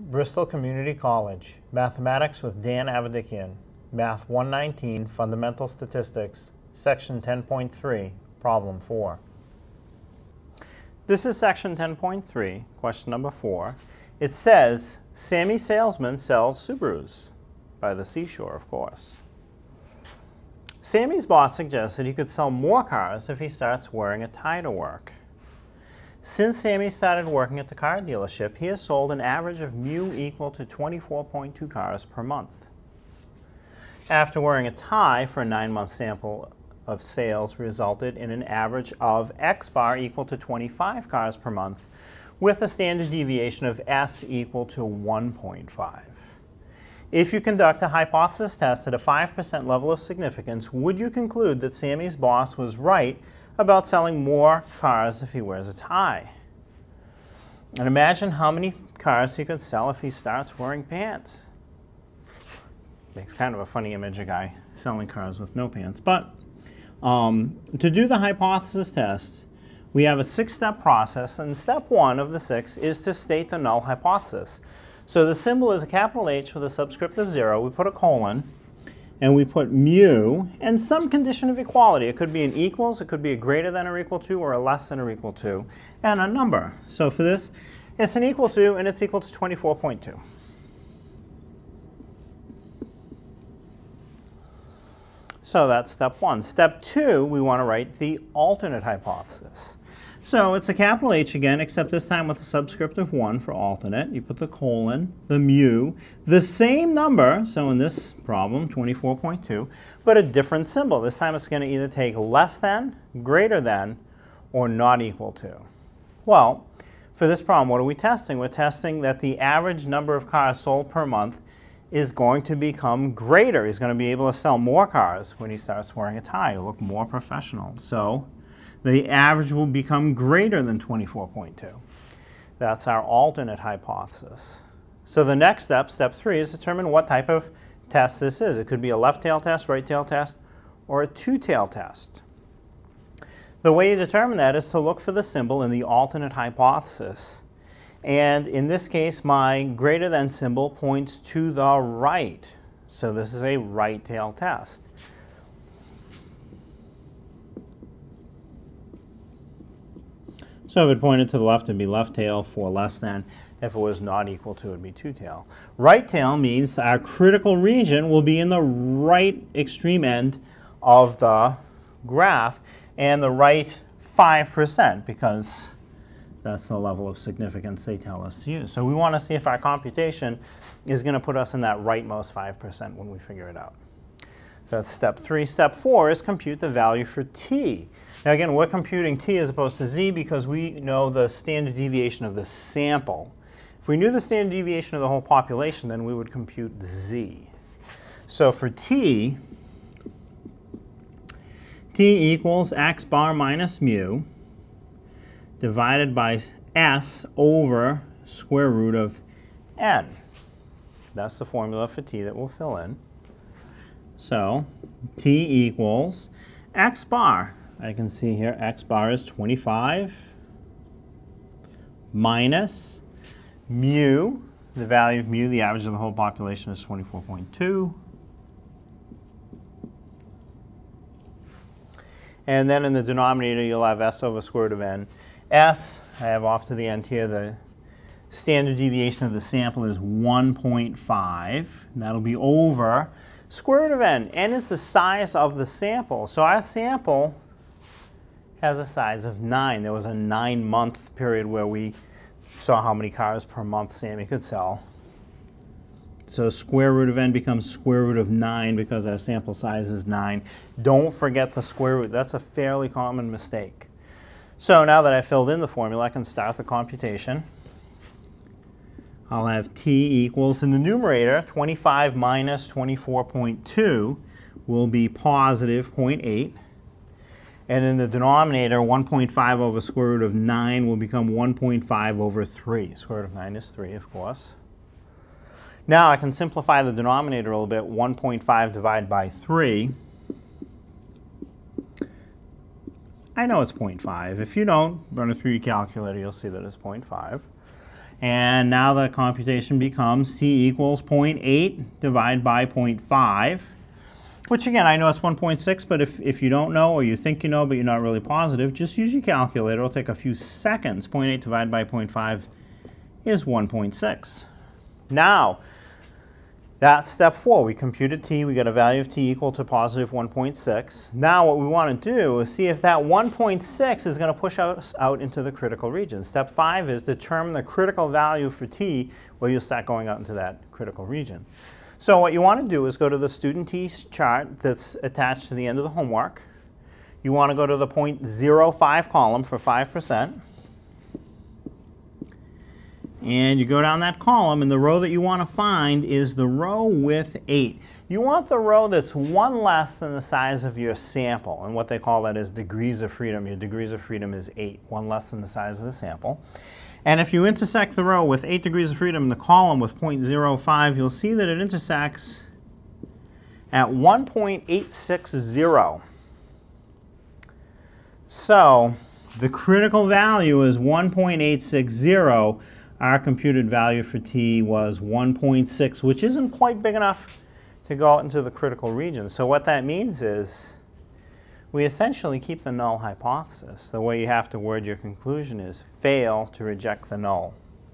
Bristol Community College, Mathematics with Dan Avedikian, Math 119, Fundamental Statistics, Section 10.3, Problem 4. This is Section 10.3, question number 4. It says, Sammy Salesman sells Subarus, by the seashore, of course. Sammy's boss suggests that he could sell more cars if he starts wearing a tie to work. Since Sammy started working at the car dealership, he has sold an average of mu equal to 24.2 cars per month. After wearing a tie for a 9-month sample of sales resulted in an average of x bar equal to 25 cars per month, with a standard deviation of s equal to 1.5. If you conduct a hypothesis test at a 5% level of significance, would you conclude that Sammy's boss was right about selling more cars if he wears a tie? And imagine how many cars he could sell if he starts wearing pants. Makes kind of a funny image, a guy selling cars with no pants. But to do the hypothesis test, we have a 6-step process, and step 1 of the 6 is to state the null hypothesis. So the symbol is a capital H with a subscript of 0. We put a colon, and we put mu and some condition of equality. It could be an equals, it could be a greater than or equal to, or a less than or equal to, and a number. So for this, it's an equal to, and it's equal to 24.2. So that's step 1. Step 2, we want to write the alternate hypothesis. So it's a capital H again, except this time with a subscript of 1 for alternate. You put the colon, the mu, the same number, so in this problem, 24.2, but a different symbol. This time it's going to either take less than, greater than, or not equal to. Well, for this problem, what are we testing? We're testing that the average number of cars sold per month is going to become greater. He's going to be able to sell more cars when he starts wearing a tie. He'll look more professional. So the average will become greater than 24.2. That's our alternate hypothesis. So the next step, step 3, is determine what type of test this is. It could be a left-tail test, right-tail test, or a two-tail test. The way you determine that is to look for the symbol in the alternate hypothesis. And in this case, my greater than symbol points to the right. So this is a right-tail test. So if it pointed to the left, it would be left tail for less than. If it was not equal to, it would be two tail. Right tail means our critical region will be in the right extreme end of the graph, and the right 5%, because that's the level of significance they tell us to use. So we want to see if our computation is going to put us in that rightmost 5% when we figure it out. That's step 3. Step 4 is compute the value for t. Now again, we're computing t as opposed to z because we know the standard deviation of the sample. If we knew the standard deviation of the whole population, then we would compute z. So for t equals x bar minus mu divided by s over square root of n. That's the formula for t that we'll fill in. So t equals x bar. I can see here x bar is 25 minus mu. The value of mu, the average of the whole population, is 24.2. And then in the denominator, you'll have s over square root of n. S, I have off to the end here, the standard deviation of the sample is 1.5. That'll be over square root of n. N is the size of the sample. So our sample has a size of 9. There was a 9-month period where we saw how many cars per month Sammy could sell. So square root of n becomes square root of 9 because our sample size is 9. Don't forget the square root. That's a fairly common mistake. So now that I filled in the formula, I can start the computation. I'll have t equals, in the numerator, 25 minus 24.2 will be positive 0.8. And in the denominator, 1.5 over square root of 9 will become 1.5 over 3. Square root of 9 is 3, of course. Now I can simplify the denominator a little bit. 1.5 divided by 3. I know it's 0.5. If you don't, run it through your calculator, you'll see that it's 0.5. And now the computation becomes t equals 0.8 divided by 0.5, which again, I know it's 1.6, but if you don't know or you think you know but you're not really positive, just use your calculator. It'll take a few seconds. 0.8 divided by 0.5 is 1.6. Now, that's step 4. We computed t. We got a value of t equal to positive 1.6. Now what we want to do is see if that 1.6 is going to push us out into the critical region. Step 5 is determine the critical value for t where you'll start going out into that critical region. So what you want to do is go to the student t chart that's attached to the end of the homework. You want to go to the 0.05 column for 5%. And you go down that column, and the row that you want to find is the row with 8. You want the row that's 1 less than the size of your sample, and what they call that is degrees of freedom. Your degrees of freedom is 8, 1 less than the size of the sample. And if you intersect the row with 8 degrees of freedom and the column with 0.05, you'll see that it intersects at 1.860. So the critical value is 1.860. Our computed value for t was 1.6, which isn't quite big enough to go out into the critical region. So what that means is we essentially keep the null hypothesis. The way you have to word your conclusion is fail to reject the null.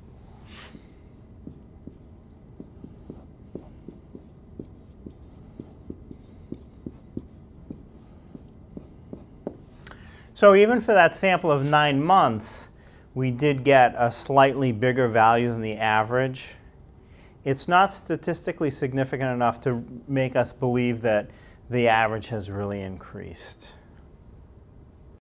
So even for that sample of 9 months, we did get a slightly bigger value than the average. It's not statistically significant enough to make us believe that the average has really increased.